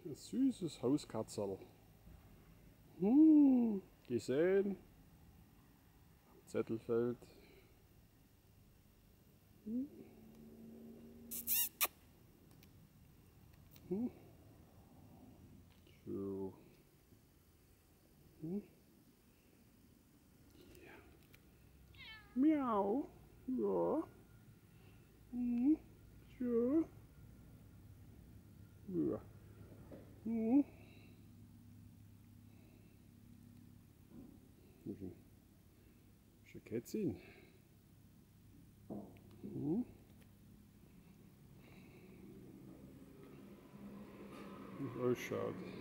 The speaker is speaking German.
Ein süßes Hauskatzel. Gesehen. Zettelfeld. So. Ja. Miau. Ja. So. Ja. Ist ein Kätzchen. Wie es ausschaut.